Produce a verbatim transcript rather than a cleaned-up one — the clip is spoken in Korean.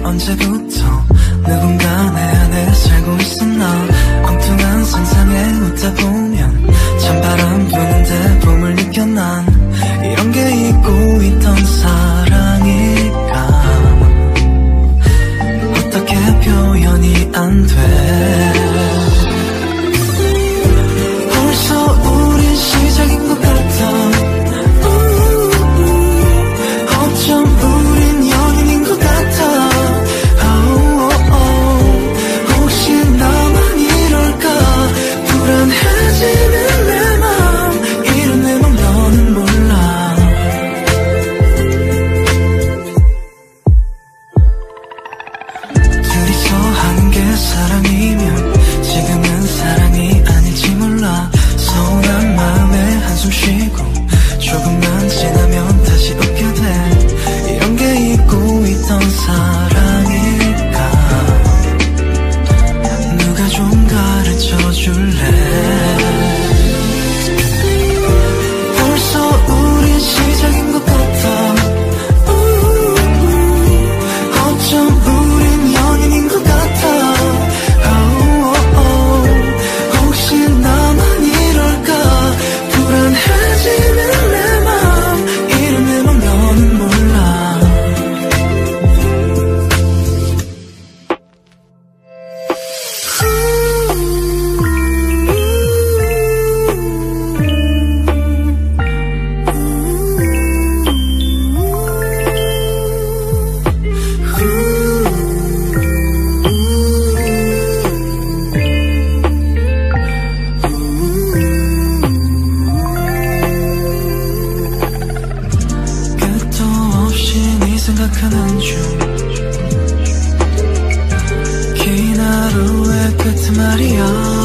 언제부터 누군가 내 안에 살고 있었나. 엉뚱한 상상에 웃다 보면 찬바람 부는데 봄을 느껴. 난 이런 게 잊고 있던 사랑일까. 어떻게 표현이 안 돼. 벌써 우린 시작인 것 같아. 어쩜 우린 연인인 것 같아. 혹시 나만 이럴까. 불안해지는 내 맘. 이런 내 맘 너는 몰라. 둘이서 하는 게 사랑이면 지금은 사랑이 아닐지 몰라. 서운한 마음에 한숨 쉬고 조금만 지나면 다시 웃게 돼. 이런 게 잊고 있던 사랑일까. 누가 좀 가르쳐 줄래. 벌써 우린 시작인 것 같아. 어쩜 우린 연인인 것 같아. 혹시 나만 이럴까. 불안해지는 내 맘. 이런 내 맘 너는 몰라. 끝도 없이 네 생각하는 중. 긴 하루의 끝에 말이야.